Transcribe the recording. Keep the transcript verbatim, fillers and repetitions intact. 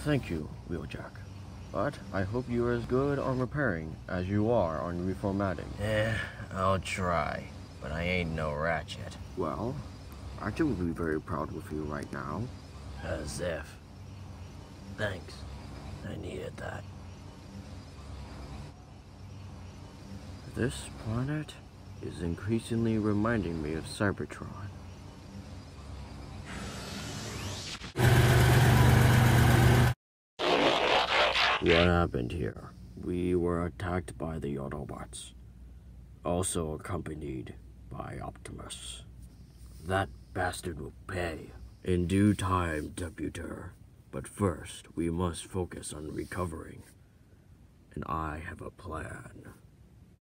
Thank you, Wheeljack. But I hope you are as good on repairing as you are on reformatting. Eh, I'll try, but I ain't no Ratchet. Well, Ratchet would be very proud of you right now. As if. Thanks. I needed that. This planet is increasingly reminding me of Cybertron. What happened here? We were attacked by the Autobots, also accompanied by Optimus. That bastard will pay. In due time, Deputer. But first, we must focus on recovering. And I have a plan.